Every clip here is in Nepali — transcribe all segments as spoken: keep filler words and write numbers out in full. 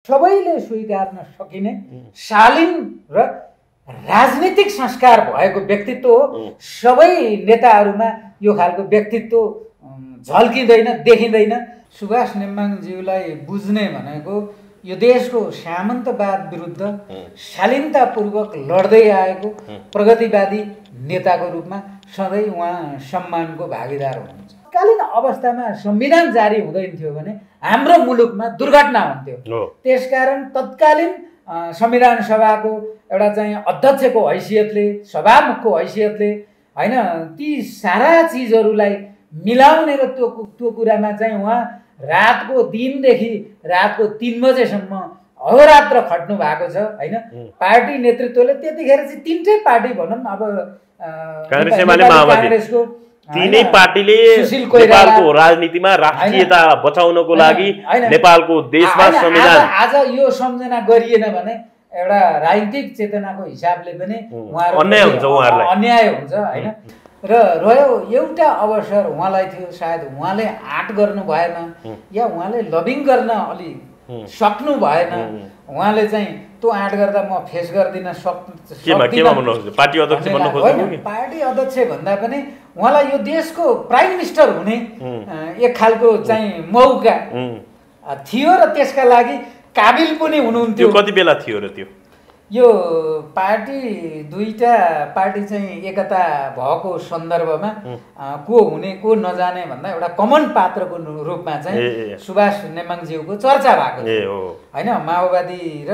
सबैले स्वीकार्न सकिने शालीन र राजनीतिक संस्कार भएको व्यक्तित्व हो। सबै नेताहरूमा यो खालको व्यक्तित्व झल्किँदैन, देखिँदैन। सुभाष नेम्बाङज्यूलाई बुझ्ने भनेको यो देशको सामन्तवाद विरुद्ध शालीनतापूर्वक लड्दै आएको प्रगतिवादी नेताको रूपमा सधैँ उहाँ सम्मानको भागीदार हुनुहुन्छ। तत्कालीन अवस्थामा संविधान जारी हुँदैन थियो भने हाम्रो मुलुकमा दुर्घटना हुन्थ्यो। त्यसकारण तत्कालीन संविधान सभाको एउटा चाहिँ अध्यक्षको हैसियतले, सभामुखको हैसियतले हैन ती सारा चिजहरूलाई मिलाउने र त्यो त्यो कुरामा चाहिँ उहाँ रातको दिनदेखि रातको तीन बजेसम्म अहोरात्र खट्नु भएको छ हैन। पार्टी नेतृत्वले त्यतिखेर चाहिँ तीनटै पार्टी भनौँ अब कांग्रेस एमाले माओवादी कांग्रेसको तीनै पार्टीले नेपालको राजनीतिमा राष्ट्रियता बचाउनको लागि नेपालको देशमा संविधान आज यो सम्झना गरिएन भने एउटा राजनीतिक चेतनाको हिसाबले पनि उहाँहरु अन्याय हुन्छ, उहाँहरुलाई अन्याय हुन्छ हैन। र रह्यो एउटा अवसर उहाँलाई थियो, सायद उहाँले आँट गर्नु भएन या उहाँले लबिङ गर्न अलि सक्नु भएन। उहाँले चाहिँ त्यो आँट गर्दा म फेस गर्दिन सक्दिन पार्टी अध्यक्ष बन्न खोज्नु कि पार्टी अध्यक्ष भन्दा पनि उहाँलाई यो देशको प्राइम मिनिस्टर हुने एक खालको चाहिँ मौका थियो र त्यसका लागि काबिल पनि हुनुहुन्थ्यो। कति बेला थियो र त्यो यो पार्टी दुईटा पार्टी चाहिँ एकता भएको सन्दर्भमा को हुने को नजाने भन्दा एउटा कमन पात्रको रूपमा चाहिँ सुभाष नेम्बाङज्यूको चर्चा भएको थियो हैन। माओवादी र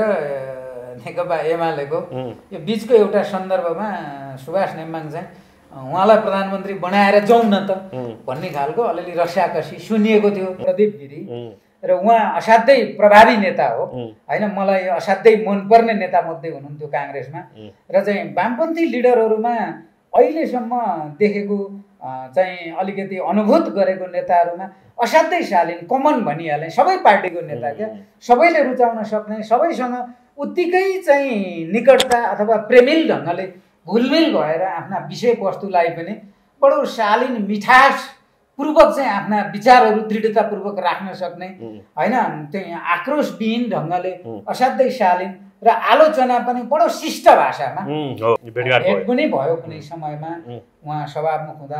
नेकपा एमालेको यो बिचको एउटा सन्दर्भमा सुभाष नेम्बाङ चाहिँ उहाँलाई प्रधानमन्त्री बनाएर जाउँ न त भन्ने खालको अलिअलि रस्याकसी सुनिएको थियो। प्रदीप गिरी र उहाँ असाध्यै प्रभावी नेता हो हैन, मलाई असाध्यै मनपर्ने नेता मध्ये हुनुहुन्थ्यो काङ्ग्रेसमा। र चाहिँ वामपन्थी लिडरहरूमा अहिलेसम्म देखेको चाहिँ अलिकति अनुभूत गरेको नेताहरूमा असाध्यै शालीन कमन भनिहालेँ, सबै पार्टीको नेता क्या, सबैले रुचाउन सक्ने, सबैसँग उत्तिकै चाहिँ निकटता अथवा प्रेमिल ढङ्गले घुलमिल भएर आफ्ना विषयवस्तुलाई पनि बडो शालीन मिठास पूर्वक चाहिँ आफ्ना विचारहरू दृढतापूर्वक राख्न सक्ने हैन, चाहिँ आक्रोशविहीन ढङ्गले असाध्यै शालीन र आलोचना पनि बडो शिष्ट भाषामा भेट पनि भयो। कुनै समयमा उहाँ सभामुख हुँदा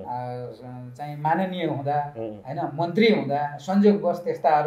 चाहिँ माननीय हुँदा हैन, मन्त्री हुँदा संयोगवश त्यस्ताहरू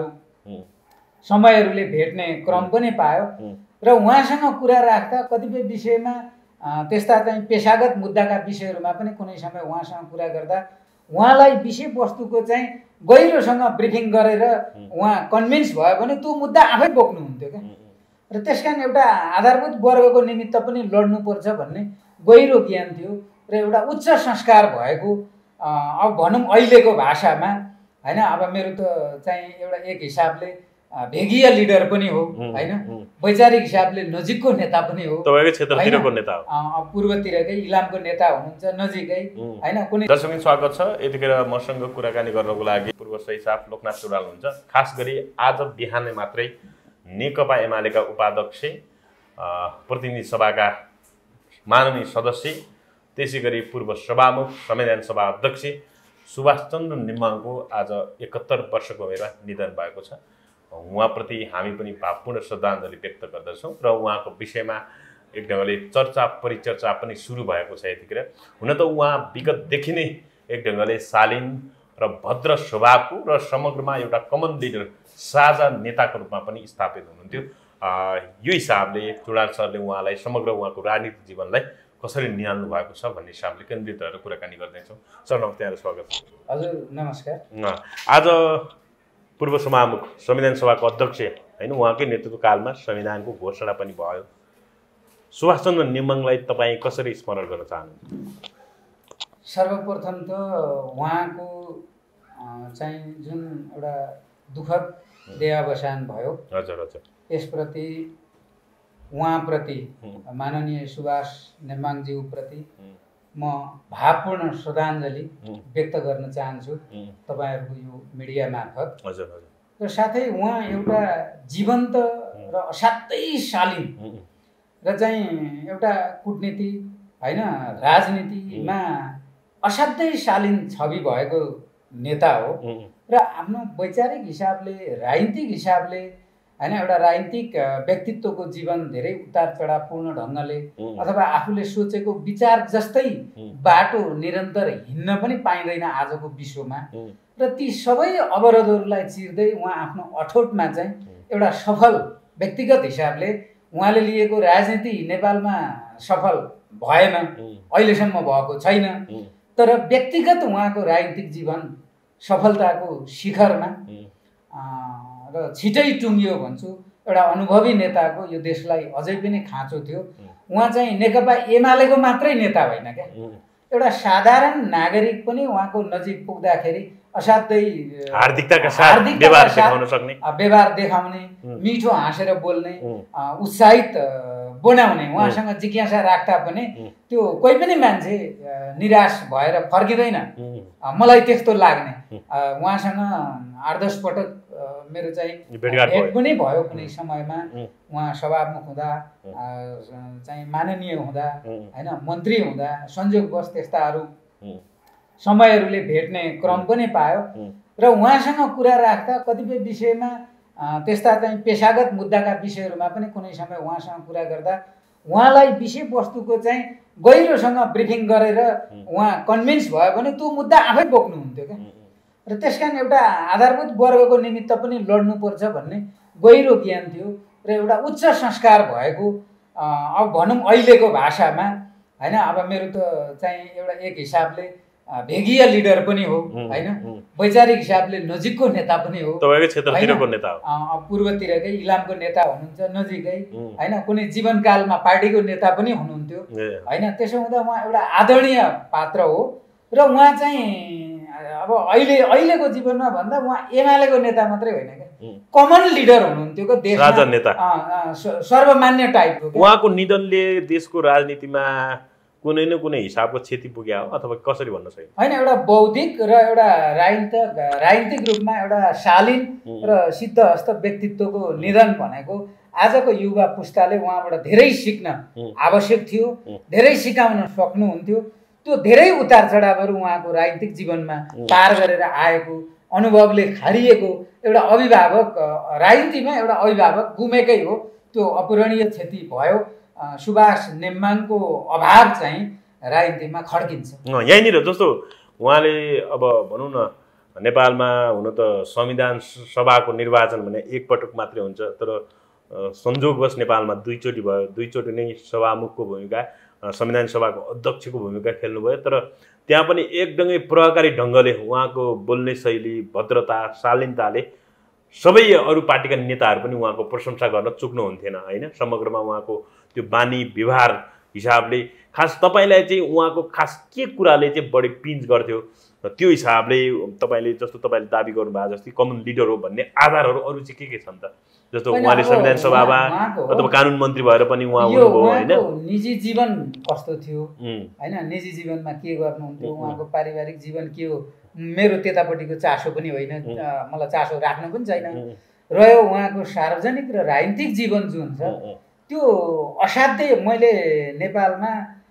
समयहरूले भेट्ने क्रम पनि पायो। र उहाँसँग कुरा राख्दा कतिपय विषयमा त्यस्ता चाहिँ पेशागत मुद्दाका विषयहरूमा पनि कुनै समय उहाँसँग कुरा गर्दा उहाँलाई विषयवस्तुको चाहिँ गहिरोसँग ब्रिफिङ गरेर उहाँ कन्भिन्स भयो भने त्यो मुद्दा आफै बोक्नुहुन्थ्यो क्या। र त्यसकारण एउटा आधारभूत वर्गको निमित्त पनि लड्नुपर्छ भन्ने गहिरो ज्ञान थियो र एउटा उच्च संस्कार भएको अब भनौँ अहिलेको भाषामा हैन। अब मेरो त चाहिँ एउटा एक हिसाबले भेगीय लिडर पनि हो हैन, वैचारिक हिसाबले नजिकको नेता पनि हो, तपाईको क्षेत्रतिरको नेता हो, पूर्वतिरकै इलामको नेता हुनुहुन्छ नजिकै हैन। कुनै दर्शकबिन स्वागत छ। यतिखेर मसँग कुराकानी गर्नको लागि पूर्व सहिसाफ लोकनाथ चुडाल हुन्छ। खास गरी आज बिहानै मात्रै नेकपा एमालेका उपाध्यक्ष, प्रतिनिधि सभाका माननीय सदस्य, त्यसै गरी पूर्व सभामुख, संविधान सभा अध्यक्ष सुभाष चन्द्र नेम्बाङको आज एकहत्तर वर्षको उमेरमा निधन भएको छ। उहाँप्रति हामी पनि भावपूर्ण श्रद्धाञ्जली व्यक्त गर्दछौँ र उहाँको विषयमा एक ढङ्गले चर्चा परिचर्चा पनि सुरु भएको छ यतिखेर। हुन त उहाँ विगतदेखि नै एक ढङ्गले शालीन र भद्र स्वभावको र समग्रमा एउटा कमन लिडर, साझा नेताको रूपमा पनि स्थापित हुनुहुन्थ्यो। यो हिसाबले चुडाल सरले उहाँलाई समग्र उहाँको राजनीतिक जीवनलाई कसरी निहाल्नु भएको छ भन्ने हिसाबले केन्द्रित रहेर कुराकानी गर्दैछौँ। सर नमस्ते, यहाँलाई स्वागत छ। हजुर नमस्कार। आज पूर्व सभामुख, संविधान सभाको अध्यक्ष हैन, उहाँकै नेतृत्व कालमा संविधानको घोषणा पनि भयो। सुभाष चन्द्र नेम्बाङलाई तपाईँ कसरी स्मरण गर्न चाहनुहुन्छ? सर्वप्रथम त उहाँको चाहिँ जुन एउटा दुःखद देहावसान भयो, हजुर हजुर, यसप्रति उहाँप्रति माननीय सुभाष नेम्बाङज्यूप्रति म भावपूर्ण श्रद्धाञ्जली व्यक्त गर्न चाहन्छु तपाईँहरूको यो मिडिया मार्फत। हजुर हजुर। र साथै उहाँ एउटा जीवन्त र असाध्यै शालीन र चाहिँ एउटा कूटनीति हैन, राजनीतिमा असाध्यै शालीन छवि भएको नेता हो। र आफ्नो वैचारिक हिसाबले, राजनीतिक हिसाबले होइन एउटा राजनीतिक व्यक्तित्वको जीवन धेरै उतार चढावपूर्ण ढङ्गले अथवा आफूले सोचेको विचार जस्तै बाटो निरन्तर हिँड्न पनि पाइँदैन आजको विश्वमा र ती सबै अवरोधहरूलाई चिर्दै उहाँ आफ्नो अठोटमा चाहिँ एउटा सफल व्यक्तिगत हिसाबले उहाँले लिएको राजनीति नेपालमा सफल भएन, अहिलेसम्म भएको छैन, तर व्यक्तिगत उहाँको राजनीतिक जीवन सफलताको शिखरमा र छिटै टुङ्गियो भन्छु। एउटा अनुभवी नेताको यो देशलाई अझै पनि खाँचो थियो। उहाँ चाहिँ नेकपा एमालेको मात्रै नेता होइन क्या, एउटा साधारण नागरिक पनि उहाँको नजिक पुग्दाखेरि असाध्यै हार्दिकताका साथ व्यवहार देखाउन सक्ने, व्यवहार देखाउने, मिठो हाँसेर बोल्ने, उत्साहित बनाउने, उहाँसँग जिज्ञासा राख्दा पनि त्यो कोही पनि मान्छे निराश भएर फर्किँदैन, मलाई त्यस्तो लाग्ने। उहाँसँग आठ दस पटक मेरो चाहिँ भेट पनि भयो कुनै समयमा। उहाँ सभामुख हुँदा चाहिँ माननीय हुँदा होइन, मन्त्री हुँदा संयोगवश त्यस्ताहरू समयहरूले भेट्ने क्रम पनि पायो र उहाँसँग कुरा राख्दा कतिपय विषयमा त्यस्ता चाहिँ पेशागत मुद्दाका विषयहरूमा पनि कुनै समय उहाँसँग कुरा गर्दा उहाँलाई विषयवस्तुको चाहिँ गहिरोसँग ब्रिफिङ गरेर उहाँ कन्भिन्स भयो भने त्यो मुद्दा आफै बोक्नुहुन्थ्यो क्या। र त्यस कारण एउटा आधारभूत वर्गको निमित्त पनि लड्नुपर्छ भन्ने गहिरो ज्ञान थियो र एउटा उच्च संस्कार भएको, अब भनौँ अहिलेको भाषामा होइन, अब मेरो त चाहिँ एउटा एक हिसाबले भेगीय लिडर पनि हो होइन, वैचारिक हिसाबले नजिकको नेता पनि हो, तपाईँकै क्षेत्रतिरको नेता हो, पूर्वतिरकै इलामको नेता हुनुहुन्छ नजिकै होइन, कुनै जीवनकालमा पार्टीको नेता पनि हुनुहुन्थ्यो होइन। त्यसो हुँदा उहाँ एउटा आदरणीय पात्र हो र उहाँ चाहिँ अब अहिले अहिलेको जीवनमा भन्दा उहाँ एमालेको नेता मात्रै होइन क्या, कमन लिडर हुनुहुन्थ्यो क्या, देशमा नेता, सर्वमान्य टाइपको। उहाँको निधनले देशको राजनीतिमा कुनै न कुनै हिसाबको क्षति पुग्यो हो अथवा कसरी भन्न सकिन्छ? होइन, एउटा बौद्धिक र एउटा राजनीतिक राजनीतिक रूपमा एउटा शालीन र सिद्धहस्त व्यक्तित्वको निधन भनेको आजको युवा पुस्ताले उहाँबाट धेरै सिक्न आवश्यक थियो, धेरै सिकाउन सक्नुहुन्थ्यो। त्यो धेरै उतार चढावहरू उहाँको राजनीतिक जीवनमा पार गरेर आएको अनुभवले खारिएको एउटा अभिभावक, राजनीतिमा एउटा अभिभावक गुमेकै हो, त्यो अपूरणीय क्षति भयो। सुभाष नेम्बाङको अभाव चाहिँ राजनीतिमा खड्किन्छ। यहीँनिर जस्तो उहाँले अब भनौँ न नेपालमा हुन त संविधान सभाको निर्वाचन भने एकपटक मात्रै हुन्छ, तर संयोगवश नेपालमा दुईचोटि भयो, दुईचोटि नै सभामुखको भूमिका, संविधान सभाको अध्यक्षको भूमिका खेल्नुभयो। तर त्यहाँ पनि एकदमै प्रभावकारी ढङ्गले उहाँको बोल्ने शैली, भद्रता, शालीनताले सबै अरू पार्टीका नेताहरू पनि उहाँको प्रशंसा गर्न चुक्नुहुन्थेन होइन। समग्रमा उहाँको त्यो बानी व्यवहार हिसाबले खास तपाईँलाई चाहिँ उहाँको खास के कुराले चाहिँ बढी पिन्च गर्थ्यो, त्यो हिसाबले तपाईँले जस्तो तपाईँले दाबी गर्नुभएको जस्तै कमन लिडर हो भन्ने आधारहरू अरू चाहिँ के के छन् त? जस्तो उहाँले संविधान सभामा अथवा कानुन मन्त्री भएर पनि उहाँ हुनुभयो होइन। निजी जीवन कस्तो थियो होइन, निजी जीवनमा के गर्नुहुन्थ्यो, उहाँको पारिवारिक जीवन के हो, मेरो त्यतापट्टिको चासो पनि होइन, मलाई चासो राख्न पनि छैन। रह्यो उहाँको सार्वजनिक र राजनीतिक जीवन जुन छ त्यो असाध्यै मैले नेपालमा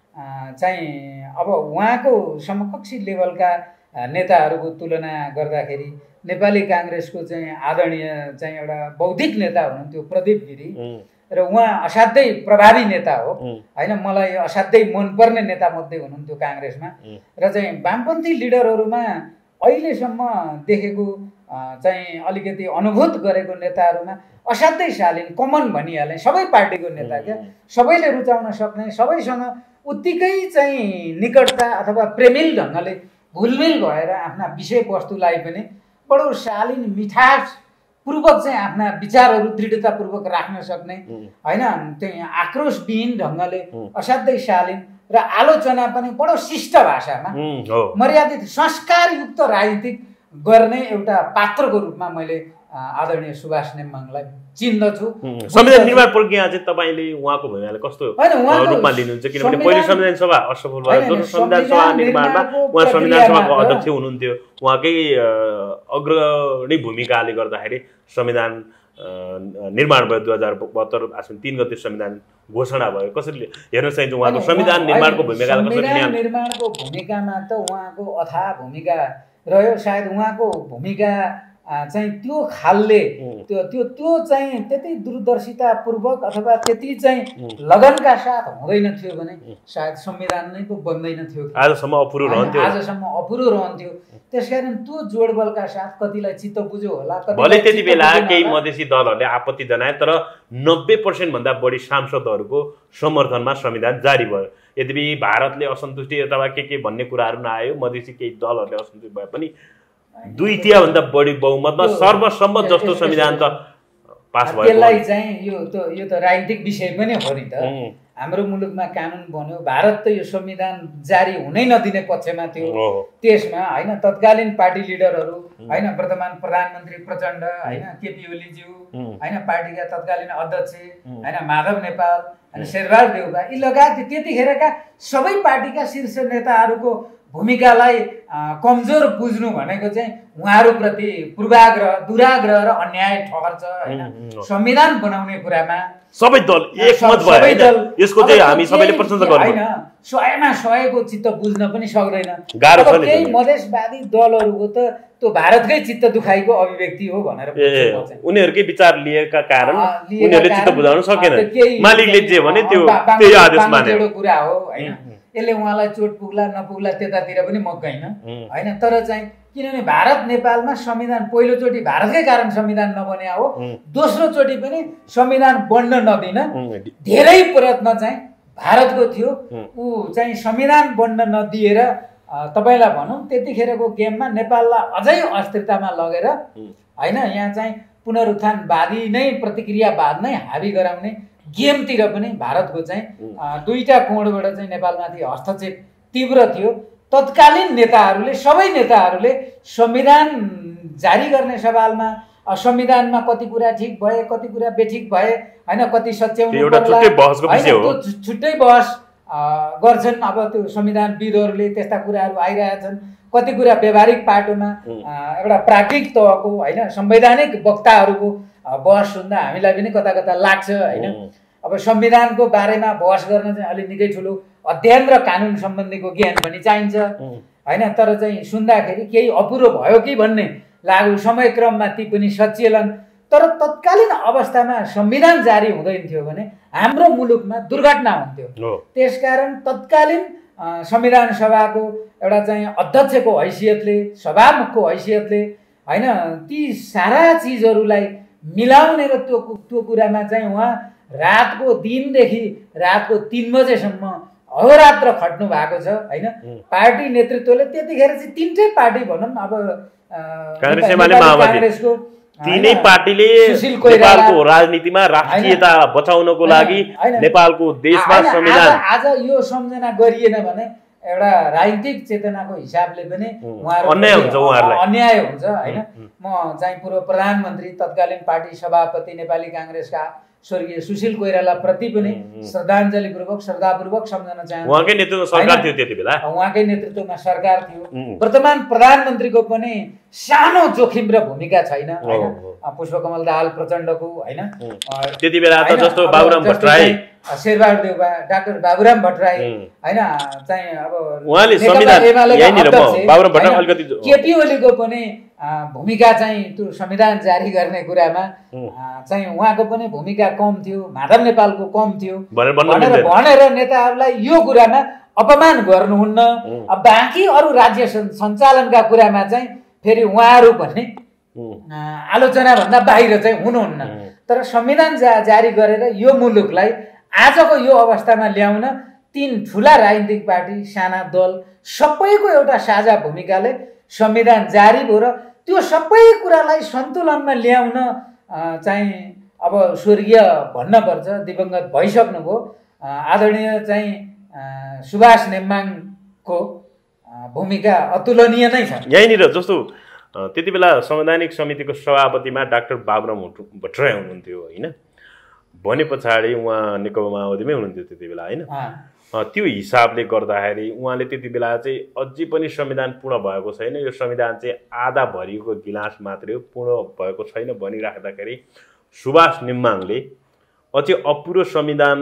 चाहिँ अब उहाँको समकक्षी लेभलका नेताहरूको तुलना गर्दाखेरि नेपाली काङ्ग्रेसको चाहिँ आदरणीय चाहिँ एउटा बौद्धिक नेता हुनुहुन्थ्यो प्रदीप गिरी, र उहाँ असाध्यै प्रभावी नेता हो होइन, मलाई असाध्यै मनपर्ने नेता मध्ये हुनुहुन्थ्यो काङ्ग्रेसमा। र चाहिँ वामपन्थी लिडरहरूमा अहिलेसम्म देखेको चाहिँ अलिकति अनुभूत गरेको नेताहरूमा असाध्यै शालीन, कमन भनिहालेँ, सबै पार्टीको नेता क्या, सबैले रुचाउन सक्ने, सबैसँग उत्तिकै चाहिँ निकटता अथवा प्रेमिल ढङ्गले घुलमिल भएर आफ्ना विषयवस्तुलाई पनि बडो शालीन मिठास पूर्वक चाहिँ आफ्ना विचारहरू दृढतापूर्वक राख्न सक्ने होइन, चाहिँ आक्रोशविहीन ढङ्गले असाध्यै शालीन र आलोचना पनि बडो शिष्ट भाषामा मर्यादित संस्कारयुक्त राजनीतिक गर्ने एउटा पात्रको रूपमा मैले आदरणीय सुभाष नेम्बाङलाई चिन्दछु। संविधान निर्माण प्रक्रिया चाहिँ तपाईँले उहाँको भूमिकालाई कस्तो रूपमा लिनुहुन्छ? किनभने पहिले संविधान सभा असफल भयो, संविधान सभा निर्माणमा उहाँ संविधान सभाको अध्यक्ष हुनुहुन्थ्यो, उहाँकै अग्रणी भूमिकाले गर्दाखेरि संविधान निर्माण भयो। दुई हजार बहत्तर आश्विन तीन गते संविधान घोषणा भयो। कसरी हेर्न चाहिन्छ उहाँको संविधान निर्माणको भूमिकालाई? संविधान निर्माणको भूमिकामा त उहाँको अथाह भूमिका रह्यो। सायद उहाँको भूमिका चाहिँ त्यो खालले त्यो त्यो त्यो चाहिँ त्यति दूरदर्शितापूर्वक अथवा त्यति चाहिँ लगनका साथ हुँदैन थियो भने सायद संविधान नै पो बन्दैन थियो, आजसम्म अपुरो रहन्थ्यो आजसम्म अपुरो रहन्थ्यो। त्यसकारण त्यो जोडबलका साथ कतिलाई चित्त बुझ्यो होला। भले त्यति बेला केही मधेसी दलहरूले आपत्ति जनाए तर नब्बे पर्सेन्ट भन्दा बढी सांसदहरूको समर्थनमा संविधान जारी भयो। यद्यपि भारतले असन्तुष्टि अथवा के के भन्ने कुराहरू नआयो, मधेसी केही दलहरूले असन्तुष्ट भए पनि दुई तिहाभन्दा बढी बहुमतमा सर्वसम्मत जस्तो संविधान त पास भयो। त्यसलाई चाहिँ यो त यो त राजनीतिक विषय पनि हो नि त। हाम्रो मुलुकमा कानुन बन्यो, भारत त यो संविधान जारी हुनै नदिने पक्षमा थियो। त्यसमा होइन तत्कालीन पार्टी लिडरहरू होइन वर्तमान प्रधानमन्त्री प्रचण्ड होइन केपी ओलीज्यू होइन पार्टीका तत्कालीन अध्यक्ष होइन माधव नेपाल होइन शेरबहादुर देउवा यी लगायत त्यतिखेरका सबै पार्टीका शीर्ष नेताहरूको भूमिकालाई कमजोर बुझ्नु भनेको चाहिँ उहाँहरूप्रति पूर्वाग्रह दुराग्रह र अन्याय ठहर्छ होइन। संविधान बनाउने कुरामा सबै दल एकमत भयो। यसको चाहिँ हामी सबैले प्रशंसा गर्नु होइन, सयमा सयको चित्त बुझ्न पनि सक्दैन। गाह्रो छ नि। केही मधेसवादी दलहरूको त त्यो भारतकै चित्त दुखाइको अभिव्यक्ति हो भनेर उनीहरूकै विचार लिएका कारण उनीहरूले चित्त बुझाउन सकेन। मालिकले जे भने त्यो त्यही आदेश माने कुरा हो होइन। यसले उहाँलाई चोट पुग्ला नपुग्ला त्यतातिर पनि म गइन होइन। तर चाहिँ किनभने भारत नेपालमा संविधान पहिलोचोटि भारतकै कारण संविधान नबन्या हो, दोस्रो चोटि पनि संविधान बन्न नदिन धेरै प्रयत्न चाहिँ भारतको थियो। ऊ चाहिँ संविधान बन्न नदिएर तपाईँलाई भनौँ त्यतिखेरको गेममा नेपाललाई अझै अस्थिरतामा लगेर होइन यहाँ चाहिँ पुनरुत्थानवादी नै प्रतिक्रियावाद नै हावी गराउने गेमतिर पनि भारतको चाहिँ दुईटा कोणबाट चाहिँ नेपालमाथि हस्तक्षेप तीव्र थियो। तत्कालीन नेताहरूले सबै नेताहरूले संविधान जारी गर्ने सवालमा संविधानमा कति कुरा ठिक भए कति कुरा बेठिक भए होइन कति सच्याउनु पर्ला होइन त्यो छुट्टै बहस गर्छन्। अब त्यो संविधानविदहरूले त्यस्ता कुराहरू आइरहेछन्। कति कुरा व्यावहारिक पाटोमा एउटा प्राकृतिक तहको होइन संवैधानिक वक्ताहरूको बहस सुन्दा हामीलाई पनि कता कता लाग्छ होइन। अब संविधानको बारेमा बहस गर्न चाहिँ अलिक निकै ठुलो अध्ययन र कानुन सम्बन्धीको ज्ञान पनि चाहिन्छ होइन। तर चाहिँ सुन्दाखेरि केही अपुरो भयो कि भन्ने लाग्यो। समयक्रममा ती पनि सचिएलन। तर तत्कालीन अवस्थामा संविधान जारी हुँदैन थियो भने हाम्रो मुलुकमा दुर्घटना हुन्थ्यो। त्यसकारण तत्कालीन संविधान सभाको एउटा चाहिँ अध्यक्षको हैसियतले सभामुखको हैसियतले होइन ती सारा चिजहरूलाई मिलाउने र त्यो त्यो कुरामा चाहिँ उहाँ रातको दिनदेखि रातको तिन बजेसम्म अहोरात्र खट्नु भएको छ होइन। पार्टी नेतृत्वले त्यतिखेर चाहिँ तिनटै पार्टी भनौँ अब काङ्ग्रेसको तीनै पार्टीले नेपालको राजनीतिमा राष्ट्रियता बचाउनको लागि नेपालको देशमा संविधान आज यो सम्झना गरिएन भने एउटा राजनीतिक चेतनाको हिसाबले पनि उहाँहरू अन्याय हुन्छ उहाँहरूलाई अन्याय हुन्छ होइन। म चाहिँ पूर्व प्रधानमन्त्री तत्कालीन पार्टी सभापति नेपाली काङ्ग्रेसका स्वर्गीय सुशील कोइराला प्रति पनि श्रद्धाञ्जलीपूर्वक श्रद्धापूर्वक सम्झन चाहन्छु। उहाँकै नेतृत्वमा सरकार थियो त्यति बेला। उहाँकै नेतृत्वमा सरकार थियो। वर्तमान प्रधानमन्त्रीको पनि सानो जोखिम र भूमिका छैन होइन। पुष्पकमल दाहाल प्रचण्डको होइन त्यति बेला त जस्तो बाबुराम भट्टराई शेरबहादुर देउवा डाक्टर बाबुराम भट्टराई होइन चाहिँ अब उहाँले संविधान यहीँनिर म बाबुराम भट्टराई अलिकति केपी ओलीको पनि भूमिका चाहिँ त्यो संविधान जारी गर्ने कुरामा चाहिँ उहाँको पनि भूमिका कम थियो, माधव नेपालको कम थियो भनेर भनेर नेताहरूलाई यो कुरामा अपमान गर्नुहुन्न। अब बाँकी अरू राज्य सञ्चालनका कुरामा चाहिँ फेरि उहाँहरू पनि आलोचनाभन्दा बाहिर चाहिँ हुनुहुन्न। तर संविधान जा जारी गरेर यो मुलुकलाई आजको यो अवस्थामा ल्याउन तीन ठुला राजनीतिक पार्टी साना दल सबैको एउटा साझा भूमिकाले संविधान जारी भयो र त्यो सबै कुरालाई सन्तुलनमा ल्याउन चाहिँ अब स्वर्गीय भन्नुपर्छ दिवंगत भइसक्नुभयो आदरणीय चाहिँ सुभाष नेम्बाङको भूमिका अतुलनीय नै छ। यहीँनिर जस्तो त्यति बेला संवैधानिक समितिको सभापतिमा डाक्टर बाबुराम भट्टराई हुनुहुन्थ्यो होइन। भने पछाडि उहाँ नेकपा माओवादीमै हुनुहुन्थ्यो त्यति बेला होइन। त्यो हिसाबले गर्दाखेरि उहाँले त्यति बेला चाहिँ अझै पनि संविधान पूर्ण भएको छैन, यो संविधान चाहिँ आधा भरिएको गिलास मात्रै हो, पूर्ण भएको छैन भनिराख्दाखेरि सुभाष नेम्बाङले अझै अपुरो संविधान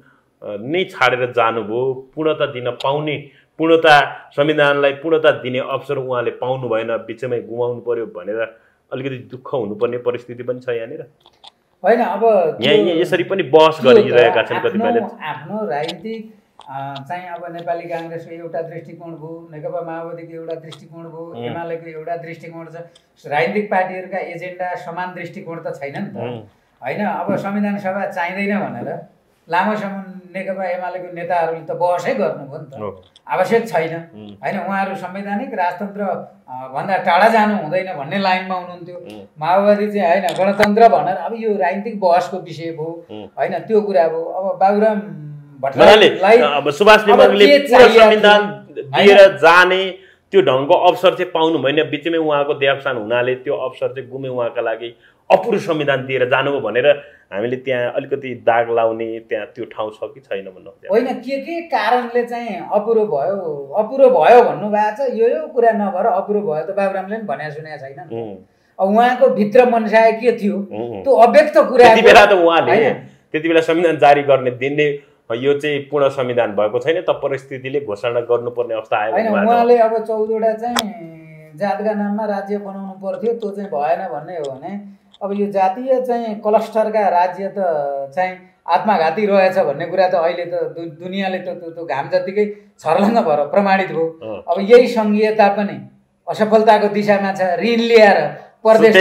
नै छाडेर जानुभयो। पूर्णता दिन पाउने पूर्णता संविधानलाई पूर्णता दिने अवसर उहाँले पाउनु भएन, बिचमै गुमाउनु पर्यो भनेर अलिकति दुःख हुनुपर्ने परिस्थिति पनि छ यहाँनिर होइन। अब यहाँ यसरी पनि बहस गरिरहेका छन् कतिपयले। आफ्नो राजनीतिक चाहिँ अब नेपाली काङ्ग्रेसको एउटा दृष्टिकोण भयो, नेकपा माओवादीको एउटा दृष्टिकोण भयो, एमालेको एउटा दृष्टिकोण छ। राजनीतिक पार्टीहरूका एजेन्डा समान दृष्टिकोण त छैन नि त होइन। अब संविधान सभा चाहिँदैन भनेर लामो समय नेकपा एमालेको नेताहरूले त बहसै गर्नुभयो नि त, आवश्यक छैन होइन। उहाँहरू संवैधानिक राजतन्त्र भन्दा टाढा जानु हुँदैन भन्ने लाइनमा हुनुहुन्थ्यो। माओवादी चाहिँ होइन गणतन्त्र भनेर अब यो राजनीतिक बहसको विषय भयो होइन, त्यो कुरा भयो। अब बाबुराम भट्टराईलाई अब सुभाष नेमाङले पूर्ण संविधान दिएर जाने त्यो ढङ्गको अवसर चाहिँ पाउनु भएन, बिचमै उहाँको देहावसान हुनाले त्यो अवसर चाहिँ गुमे उहाँका लागि। अपुरो संविधान दिएर जानुभयो भनेर हामीले त्यहाँ अलिकति दाग लाउने त्यहाँ त्यो ठाउँ छ कि छैन भन्नु होइन। के के कारणले चाहिँ अपुरो भयो अपुरो भयो भन्नुभएको छ, यो यो कुरा नभएर अपुरो भयो त बाबुरामले पनि भने सुनेको छैन। अब उहाँको भित्र मनसाय के थियो त्यो अव्यक्त कुरा। त्यति बेला त उहाँले त्यति बेला संविधान जारी गर्ने दिने यो चाहिँ पूर्ण संविधान भएको छैन त परिस्थितिले घोषणा गर्नुपर्ने अवस्था आयो होइन। उहाँले अब चौधवटा चाहिँ जातका नाममा राज्य बनाउनु पर्थ्यो, त्यो चाहिँ भएन भन्ने हो भने अब यो जातीय चाहिँ क्लस्टरका राज्य त चाहिँ आत्मघाती रहेछ भन्ने कुरा त अहिले त दुनियाँले त त्यो घाम जतिकै छर्लङ्ग भएर प्रमाणित भयो। अब यही सङ्घीयता पनि असफलताको दिशामा छ। ऋण लिएर प्रदेश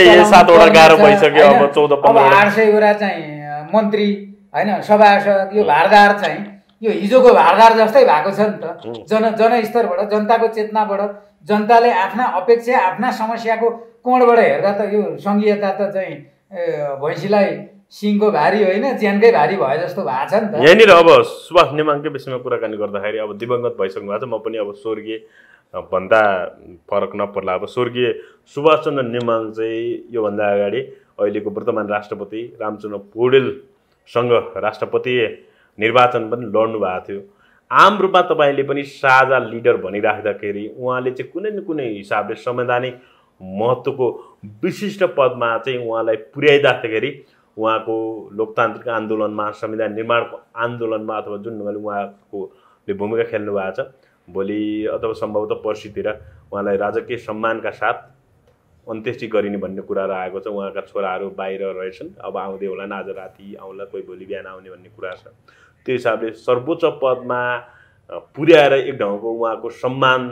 अब आठ सयवटा चाहिँ मन्त्री होइन सभासद, यो भारदार चाहिँ यो हिजोको भारदार जस्तै भएको छ नि त। जन जनस्तरबाट जनताको चेतनाबाट जनताले आफ्ना अपेक्षा आफ्ना समस्याको कोणबाट हेर्दा त यो सङ्घीयता त चाहिँ भैँसीलाई सिङको भारी होइन च्यानकै भारी भए जस्तो भएको छ नि त। यहाँनिर अब सुभाष नेमाङकै विषयमा कुराकानी गर्दाखेरि अब दिवंगत भइसक्नु भएको छ, म पनि अब स्वर्गीय भन्दा फरक नपर्ला। अब स्वर्गीय सुभाषचन्द्र नेमाङ चाहिँ योभन्दा अगाडि अहिलेको वर्तमान राष्ट्रपति रामचन्द्र पौडेलसँग राष्ट्रपति निर्वाचन पनि लड्नु भएको थियो। आम रूपमा तपाईँले पनि साझा लिडर भनिराख्दाखेरि उहाँले चाहिँ कुनै न कुनै हिसाबले संवैधानिक महत्त्वको विशिष्ट पदमा चाहिँ उहाँलाई पुर्याइदिँदाखेरि उहाँको लोकतान्त्रिक आन्दोलनमा संविधान निर्माणको आन्दोलनमा अथवा जुन ढङ्गले उहाँकोले भूमिका खेल्नु भएको छ, भोलि अथवा सम्भवतः पर्सितिर उहाँलाई राजकीय सम्मानका साथ अन्त्येष्टि गरिने भन्ने कुराहरू आएको छ। उहाँका छोराहरू बाहिर रहेछन्, अब आउँदै होला, आज राति आउला, कोही भोलि बिहान आउने भन्ने कुरा छ। त्यो हिसाबले सर्वोच्च पदमा पुर्याएर एक ढङ्गको उहाँको सम्मान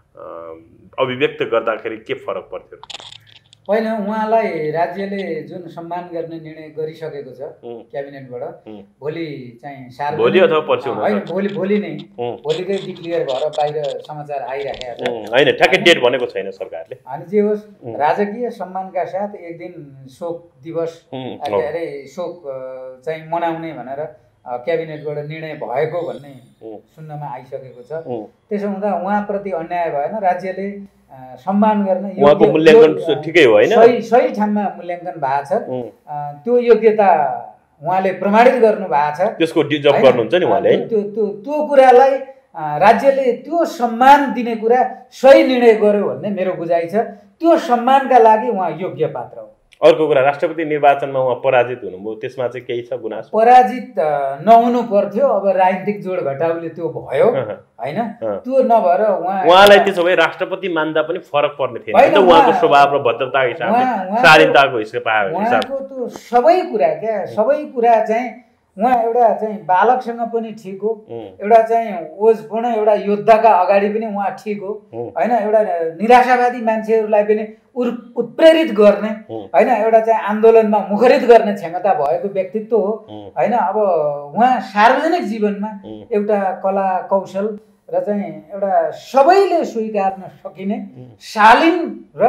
अभिव्यक्त गर्दाखेरि के फरक पर्थ्यो? होइन, उहाँलाई राज्यले जुन सम्मान गर्ने निर्णय गरिसकेको छ क्याबिनेटबाट, भोलि चाहिँ भोलि अथवा पर्सि होइन भोलि भोलि नै भोलिकै डिक्लियर भएर बाहिर समाचार आइराखेको छ होइन, ठ्याक्कै डेट भनेको छैन सरकारले। अनि जे होस् राजकीय सम्मानका साथ एक दिन शोक दिवस के अरे शोक चाहिँ मनाउने भनेर क्याबिनेटबाट निर्णय भएको भन्ने सुन्नमा आइसकेको छ। त्यसो हुँदा उहाँप्रति अन्याय भएन, राज्यले सम्मान गर्न उहाँको मूल्याङ्कन ठिकै हो होइन, सही सही ठाउँमा मूल्याङ्कन भएको छ। त्यो योग्यता उहाँले प्रमाणित गर्नु भएको छ, त्यसको डिजर्भ गर्नुहुन्छ नि उहाँले। त्यो त्यो त्यो कुरालाई राज्यले त्यो सम्मान दिने कुरा सही निर्णय गर्यो भन्ने मेरो बुझाइ छ। त्यो सम्मानका लागि उहाँ योग्य पात्र हो। अर्को कुरा, राष्ट्रपति निर्वाचनमा उहाँ पराजित हुनुभयो, त्यसमा चाहिँ केही छ गुनासो? पराजित नहुनु पर्थ्यो, अब राजनीतिक जोड घटाउले त्यो भयो होइन, त्यो नभएर उहाँ उहाँलाई त्यसो भए राष्ट्रपति मान्दा पनि फरक पर्ने थिएन। उहाँको स्वभाव र भद्रताको हिसाबले, शालीनताको हिसाबले उहाँको त्यो सबै कुरा क्या सबै कुरा चाहिँ उहाँ एउटा चाहिँ बालकसँग पनि ठिक हो, एउटा चाहिँ ओजपूर्ण एउटा योद्धाका अगाडि पनि उहाँ ठिक हो होइन, एउटा निराशावादी मान्छेहरूलाई पनि उत्प्रेरित गर्ने होइन, एउटा चाहिँ आन्दोलनमा मुखरित गर्ने क्षमता भएको व्यक्तित्व हो होइन। अब उहाँ सार्वजनिक जीवनमा एउटा कला कौशल र चाहिँ एउटा सबैले स्वीकार्न सकिने शालीन र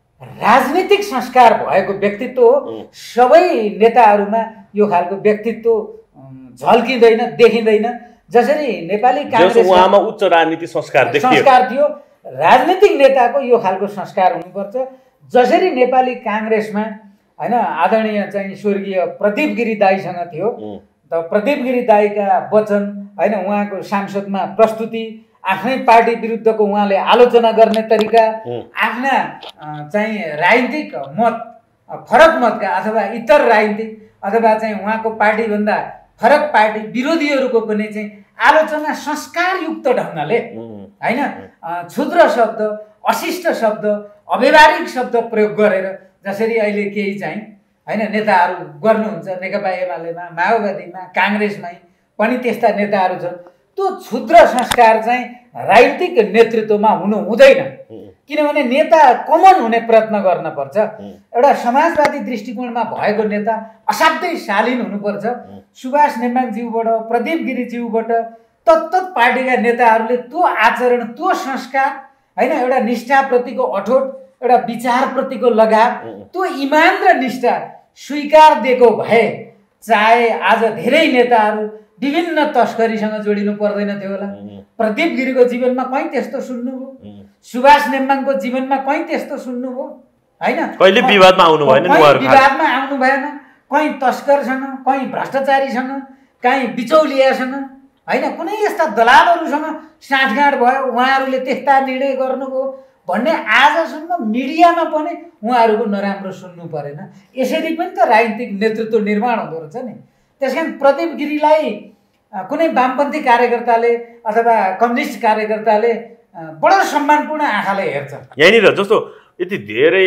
राजनीतिक संस्कार भएको व्यक्तित्व हो। सबै नेताहरूमा यो खालको व्यक्तित्व झल्किँदैन, देखिँदैन। जसरी नेपाली काङ्ग्रेस उहाँमा उच्च राजनीतिक संस्कार संस्कार थियो, राजनीतिक नेताको यो खालको संस्कार हुनुपर्छ। जसरी नेपाली काङ्ग्रेसमा होइन आदरणीय चाहिँ स्वर्गीय प्रदीप गिरी दाईसँग थियो, त प्रदीप गिरी दाईका वचन होइन, उहाँको सांसदमा प्रस्तुति, आफ्नै पार्टी विरुद्धको उहाँले आलोचना गर्ने तरिका, आफ्ना चाहिँ राजनीतिक मत फरक मतका अथवा इतर राजनीतिक अथवा चाहिँ उहाँको पार्टीभन्दा फरक पार्टी विरोधीहरूको पनि चाहिँ आलोचना संस्कारयुक्त ढङ्गले होइन, क्षुद्र शब्द, अशिष्ट शब्द, अव्यवहारिक शब्द प्रयोग गरेर जसरी अहिले केही चाहिँ होइन नेताहरू गर्नुहुन्छ नेकपा एमालेमा माओवादीमा काङ्ग्रेसमै पनि त्यस्ता नेताहरू छन्। त्यो क्षुद्र संस्कार चाहिँ राजनीतिक नेतृत्वमा हुनु हुँदैन, किनभने नेता कमन हुने प्रयत्न गर्नुपर्छ। एउटा समाजवादी दृष्टिकोणमा भएको नेता असाध्यै शालीन हुनुपर्छ। सुभाष नेम्बाङज्यूबाट प्रदीप गिरीज्यूबाट तत्तत पार्टीका नेताहरूले त्यो आचरण त्यो संस्कार होइन एउटा निष्ठाप्रतिको अठोट एउटा विचारप्रतिको लगाव त्यो इमान र निष्ठा स्वीकार दिएको भए चाहे आज धेरै नेताहरू विभिन्न तस्करीसँग जोडिनु पर्दैन थियो होला। प्रदीप गिरीको जीवनमा कहीँ त्यस्तो सुन्नुभयो? सुभाष नेम्बाङको जीवनमा कहीँ त्यस्तो सुन्नुभयो? होइन, कहिले विवादमा आउनु भएन, विवादमा आउनु भएन। कहीँ तस्करसँग, कहीँ भ्रष्टाचारीसँग, कहीँ बिचौलियासँग होइन कुनै यस्ता दलालहरूसँग साँठगाँठ भयो, उहाँहरूले त्यस्ता निर्णय गर्नुभयो भन्ने आजसम्म मिडियामा पनि उहाँहरूको नराम्रो सुन्नु परेन। यसरी पनि त राजनीतिक नेतृत्व निर्माण हुँदो रहेछ नि। त्यस कारण प्रदीप गिरीलाई कुनै वामपन्थी कार्यकर्ताले अथवा कम्युनिस्ट कार्यकर्ताले बडो सम्मानपूर्ण आँखाले हेर्छ। यहीँनिर जस्तो यति धेरै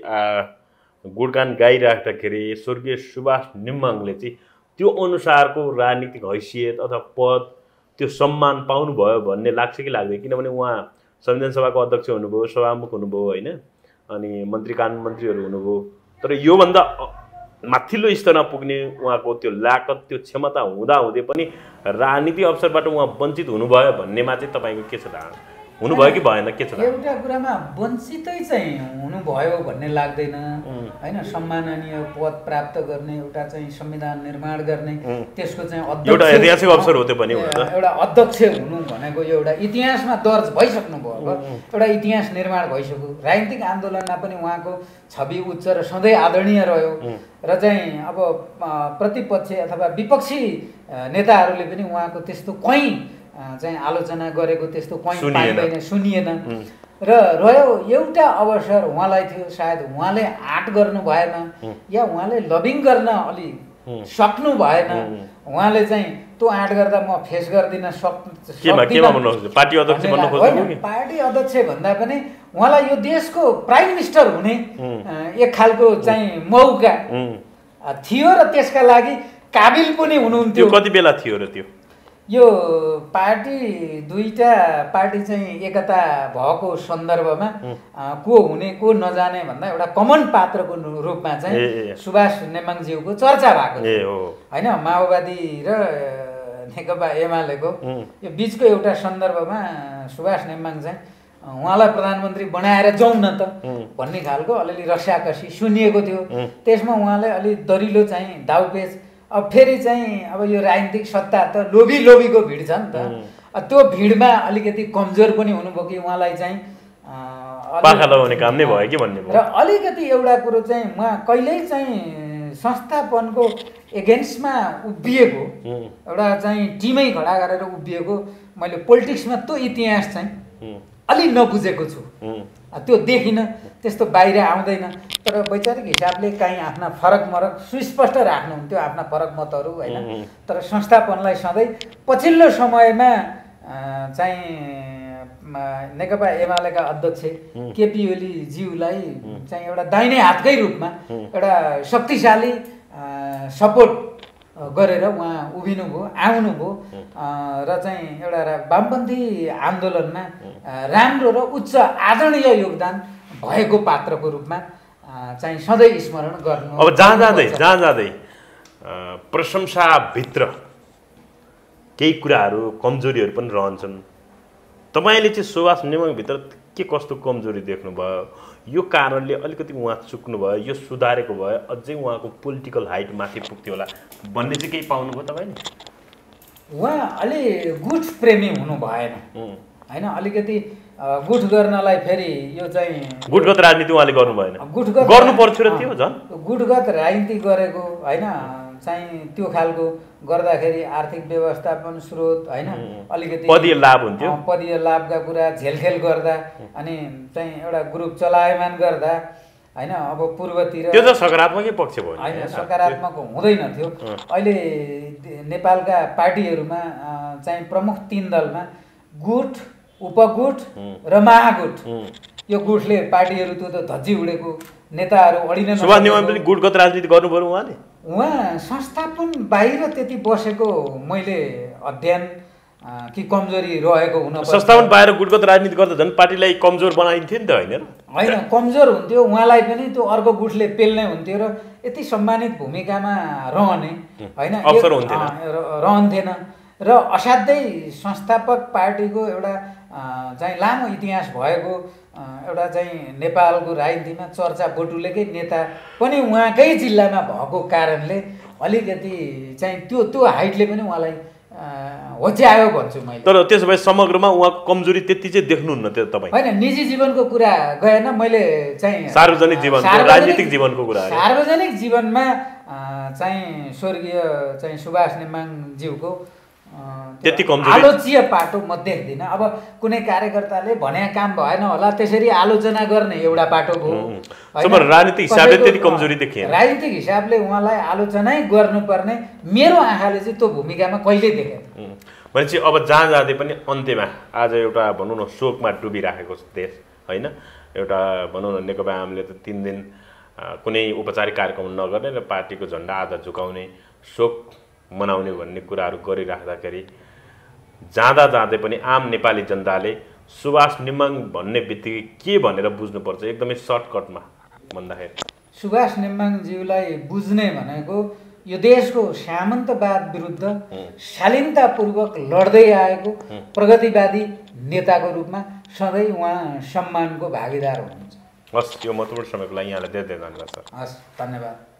गुणगान गाइराख्दाखेरि स्वर्गीय सुभाष नेम्बाङले चाहिँ त्यो अनुसारको राजनीतिक हैसियत अथवा पद त्यो सम्मान पाउनुभयो भन्ने लाग्छ कि लाग्दैन? किनभने उहाँ संविधान सभाको अध्यक्ष हुनुभयो, सभामुख हुनुभयो होइन, अनि मन्त्री कानुन मन्त्रीहरू हुनुभयो, तर योभन्दा माथिल्लो स्तरमा पुग्ने उहाँको त्यो लायकत त्यो क्षमता हुँदा हुँदै पनि राजनीतिक अवसरबाट उहाँ वञ्चित हुनुभयो भन्नेमा चाहिँ तपाईँको के छ धारणा? हुनुभयो कि भएन, के छ? एउटा कुरामा वञ्चितै चाहिँ हुनुभयो भन्ने लाग्दैन होइन। सम्माननीय पद प्राप्त गर्ने एउटा चाहिँ संविधान निर्माण गर्ने त्यसको चाहिँ एउटा ऐतिहासिक अवसर हो त्यो पनि। एउटा अध्यक्ष हुनु भनेको एउटा इतिहासमा दर्ज भइसक्नु भयो, एउटा इतिहास निर्माण भइसक्यो। राजनीतिक आन्दोलनमा पनि उहाँको छवि उच्च र सधैँ आदरणीय रह्यो र चाहिँ अब प्रतिपक्ष अथवा विपक्षी नेताहरूले पनि उहाँको त्यस्तो कहीँ चाहिँ आलोचना गरेको त्यस्तो कहीँ पाइँदैन, सुनिएन। र रह्यो एउटा अवसर उहाँलाई थियो, सायद उहाँले आँट गर्नु भएन या उहाँले लबिङ गर्न अलि सक्नु भएन। उहाँले चाहिँ त्यो आँट गर्दा म फेस गर्दिनँ सक्दिनँ पार्टी अध्यक्ष बन्न खोज्नु, पार्टी अध्यक्ष भन्दा पनि उहाँलाई यो देशको प्राइम मिनिस्टर हुने एक खालको चाहिँ मौका थियो र त्यसका लागि काबिल पनि हुनुहुन्थ्यो। कति बेला थियो र त्यो? यो पार्टी दुईटा पार्टी चाहिँ एकता भएको सन्दर्भमा को हुने को नजाने भन्दा एउटा कमन पात्रको रूपमा चाहिँ सुभाष नेम्बाङज्यूको चर्चा भएको थियो होइन। माओवादी र नेकपा एमालेको यो बिचको एउटा सन्दर्भमा सुभाष नेम्बाङ चाहिँ उहाँलाई प्रधानमन्त्री बनाएर जाउँ न त भन्ने खालको अलिअलि रस्याकसी सुनिएको थियो। त्यसमा उहाँले अलि दरिलो चाहिँ दाउपेच अब फेरि चाहिँ अब यो राजनीतिक सत्ता त लोभी लोभीको भिड छ नि त, त्यो भिडमा अलिकति कमजोर पनि हुनुभयो कि उहाँलाई चाहिँ पाखा लगाउने काम नै भयो कि भन्ने र अलिकति एउटा कुरो चाहिँ उहाँ कहिल्यै चाहिँ संस्थापनको एगेन्स्टमा उभिएको एउटा चाहिँ टिमै खडा गरेर उभिएको मैले पोलिटिक्समा त्यो इतिहास चाहिँ अलि नबुझेको छु। त्यो देखिनँ, त्यस्तो बाहिर आउँदैन। तर वैचारिक हिसाबले काहीँ आफ्ना फरक मरक सुस्पष्ट राख्नुहुन्थ्यो आफ्ना फरक मतहरू होइन। तर संस्थापनलाई सधैँ पछिल्लो समयमा चाहिँ नेकपा एमालेका अध्यक्ष केपी ओलीज्यूलाई चाहिँ एउटा दाहिने हातकै रूपमा एउटा शक्तिशाली सपोर्ट गरेर उहाँ उभिनुभयो, आउनुभयो र चाहिँ एउटा वामपन्थी आन्दोलनमा राम्रो र उच्च आदरणीय योगदान भएको पात्रको रूपमा चाहिँ सधैँ स्मरण गर्नु। अब जहाँ जाँदै जहाँ जाँदै प्रशंसाभित्र केही कुराहरू कमजोरीहरू पनि रहन्छन्। तपाईँले चाहिँ सुभाष नेम्बाङभित्र के कस्तो कमजोरी देख्नुभयो? यो कारणले अलिकति उहाँ चुक्नुभयो, यो सुधारेको भए अझै उहाँको पोलिटिकल हाइट माथि पुग्थ्यो होला भन्ने चाहिँ केही पाउनुभयो तपाईँले? उहाँ अलि गुठ प्रेमी हुनु भएन होइन। अलिकति गुठ गर्नलाई फेरि यो चाहिँ गुठगत राजनीति उहाँले गर्नु भएन, गुठगत गर्नु पर्थ्यो र थियो झन् गुठगत राजनीति गरेको होइन। चाहिँ त्यो खालको गर्दाखेरि आर्थिक व्यवस्थापन स्रोत होइन अलिकति पदीय लाभ हुन्थ्यो, पदीय लाभका कुरा झेलखेल गर्दा अनि चाहिँ एउटा ग्रुप चलायमान गर्दा होइन। अब पूर्वतिर त्यो त सकारात्मकै पक्ष भयो होइन, सकारात्मक हुँदैन थियो। अहिले नेपालका पार्टीहरूमा चाहिँ प्रमुख तीन दलमा गुट, उपगुट र महागुट यो गुटले पार्टीहरू त्यो त धज्जी उडेको नेताहरू अडिन सुभाष नेवार पनि गुटगत राजनीति गर्नु पर्यो उहाँले उहाँ संस्थापन बाहिर त्यति बसेको मैले अध्ययन कि कमजोरी रहेको हुन संस्थापन बाहिर गुटगत राजनीति गर्दा झन् पार्टीलाई कमजोर बनाइन्थ्यो नि त होइन होइन कमजोर हुन्थ्यो उहाँलाई पनि त्यो अर्को गुटले पेल्ने हुन्थ्यो र यति सम्मानित भूमिकामा रहने होइन अवसर हुन्थेन रहन्थेन र असाध्यै संस्थापक पार्टीको एउटा चाहिँ लामो इतिहास भएको एउटा चाहिँ नेपालको राजनीतिमा चर्चा बटुलेकै नेता पनि उहाँकै जिल्लामा भएको कारणले अलिकति चाहिँ त्यो त्यो हाइटले पनि उहाँलाई होच्यायो भन्छु मैले तर त्यसो भए समग्रमा उहाँको कमजोरी त्यति चाहिँ देख्नुहुन्न त्यो तपाईँ होइन निजी जीवनको कुरा गएन मैले चाहिँ सार्वजनिक जीवन राजनीतिक जीवनको कुरा सार्वजनिक जीवनमा चाहिँ स्वर्गीय चाहिँ सुभाष नेमाङज्यूको त्यति कमजोरी आलोच्य पाटो म देख्दिनँ अब कुनै कार्यकर्ताले भने काम भएन होला त्यसरी आलोचना गर्ने एउटा पाटो भयो राजनीतिक हिसाबले त्यति कमजोरी देखिएन राजनीतिक हिसाबले उहाँलाई आलोचनै गर्नुपर्ने मेरो आँखाले चाहिँ त्यो भूमिकामा कहिल्यै देखेन भनेपछि अब जहाँ जाँदै पनि अन्त्यमा आज एउटा भनौँ न शोकमा डुबिराखेको देश होइन एउटा भनौँ न नेकपा एमाले त तिन दिन कुनै औपचारिक कार्यक्रम नगर्ने र पार्टीको झन्डा आधा झुकाउने शोक मनाउने भन्ने कुराहरू गरिराख्दाखेरि जाँदा जाँदै पनि आम नेपाली जनताले सुभाष नेमाङ भन्ने बित्तिकै के भनेर बुझ्नुपर्छ एकदमै सर्टकटमा भन्दाखेरि सुभाष नेमाङज्यूलाई बुझ्ने भनेको यो देशको सामन्तवाद विरुद्ध शालीनतापूर्वक लड्दै आएको प्रगतिवादी नेताको रूपमा सधैँ उहाँ सम्मानको भागीदार हुनुहुन्छ। हस् यो महत्त्वपूर्ण समयको लागि यहाँलाई धेरै धेरै धन्यवाद सर। हस् धन्यवाद।